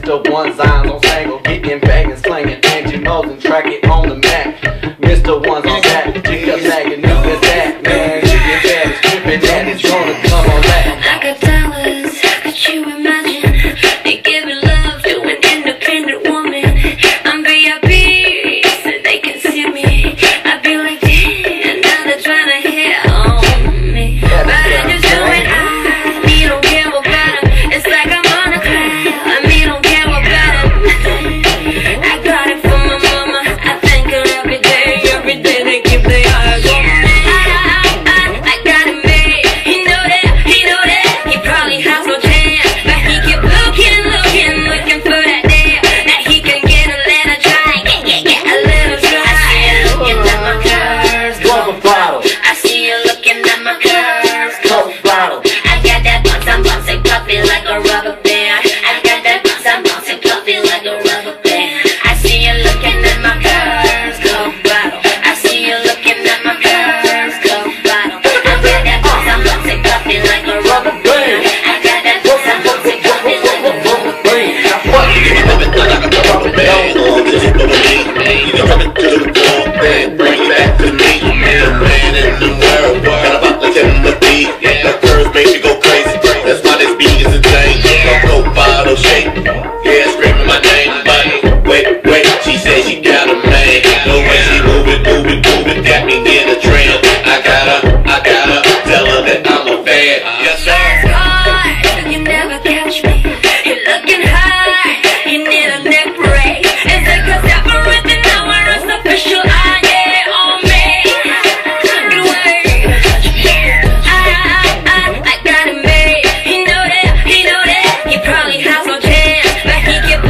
Mr. One Zion on Sangle, getting banging, slanging, Angie Mosin, track it on the Mac. Mr. One's on that, pick up nagging, look at that, man. She get bad, it's tripping that, it's gonna come on that. I got dollars that you imagine. They giving love to an independent woman. I'm VIP, so they can see me. I be like, damn, now they're trying to hit on me. But I just do it, me don't care about them. It's like I'm on a cloud, me don't care about them. I got it from my mama, I thank her every day they keep their eyes on me. I got it made, he know that, he probably has no chance, but he keep looking for that day that he can get a little try, get a little try. I see you looking at my curves, cold bottle. I got that bounce, I'm bouncing, puffy like a rubber band. I got that bounce, I'm bouncing, puffy like a rubber band. I see you looking at my curves, cold bottle. I see you looking at my curves, cold bottle. I got that bounce, I'm bouncing, puffy like a rubber band. I got that bounce, I'm bouncing, puffy like a rubber band. Bring back to me, man in the world, got a lot like Timothy. That curves make you go crazy. That's why this beat is insane. Go bottle shape, yeah, screaming my name. But wait, she said she got a man. The way she move it, got me in a trance. I gotta tell her that I'm a fan. Yes, sir. It's hard, you never catch me. You're looking hard, you need a neck break. It's like a separate hour, it's official. I got it made. He know that, he probably has no chance, but he keep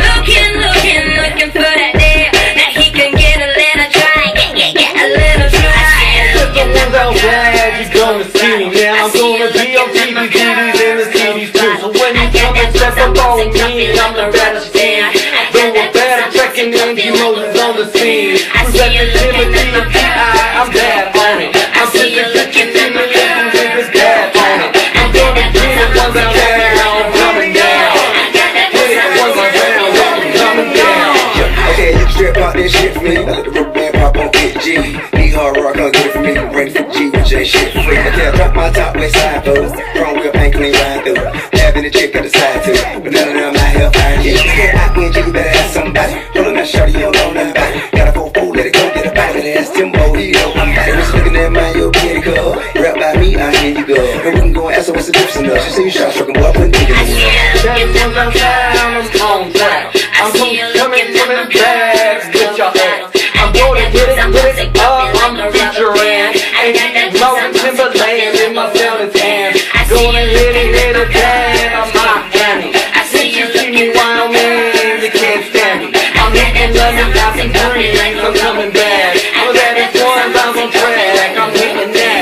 looking for that day that he can get a little try, get a little try. Mr. One's out glad you're gonna see me. Now I'm gonna be on TV, TVs and the CDs too. So when you come and step up on me, I'm the ratchet teen. Though we're better checking Angie Mosin's on the scene. Presenting Timothy and T.I., I'm bad on it. I'm just a kitchen in the living with his dad on it. I'm gonna get it once I'm down, I'm coming down. Get it once I'm down, I'm coming down. Okay, you strip out that shit for me. I let the rubber band pop on 50G. Need hard rock, I'll get it for me. Bring 50G with J shit free. Okay, I drop my top west side foes. Chrome whip ain't clean ride through. Having a chick at the side too. But none of them out here fine. Yeah, you can't out when you better ask somebody. Pull on that shorty, you don't know nothing about it. Got a 4-4, let it go, get a bite. Better ask Timbo, he know I'm back. Just looking at my yo kitty girl. Rap by me, I hear you go. And we can go and ask her what's the difference in us. She say you shot stroking, boy, I put niggas in the world. That's once I'm down, I'm on track. I'm coming back, get your ass. I'm gonna get it up, I'm featuring Angie Mosin, Timberland in my sounding hand. Gonna hit it again, I'm Miami. Since you see me Wyoming, you can't stand me. I'm hitting London, Dallas, and Dreams, I'm coming back. I'm at one, I'm on track, I'm hitting that.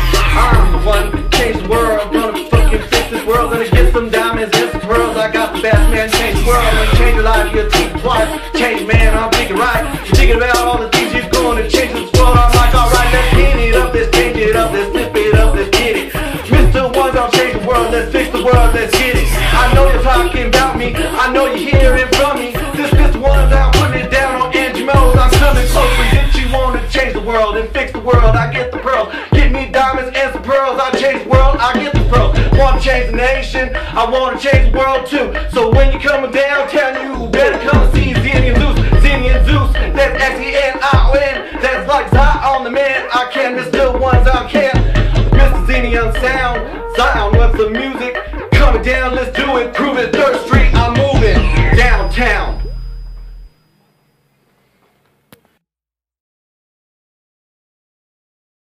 I'm the one to change the world, gonna fucking fix this world, gonna get some diamonds, just the pearls. I got the best man, change the world, gonna change your life, you'll think twice. Change man, I'm thinking right, thinking about all the things you're going to change this world. I'm like, alright, let's get it up, let's change it up, let's flip it up, let's get it. Mr. One's gonna change the world, let's fix the world, let's get it. I know you're talking about me, I know you're hearing from me. This Mr. One's out, putting it down on Angie Mosin. I'm coming closer, did you want to change the world and fix the world? I get the pearls, get me diamonds and some pearls. I change the world, I get the pearls. Want to change the nation, I want to change the world too. So when you coming downtown, you better come and see Zinny and Zeus. Zinny and Zeus, that's X-E-N-I-O-N. That's like Zion the man, I can. Mr. One's I can. Mr. Zinny on sound, Zion with the music. Coming down, let's do it, prove it. 3rd Street, I'm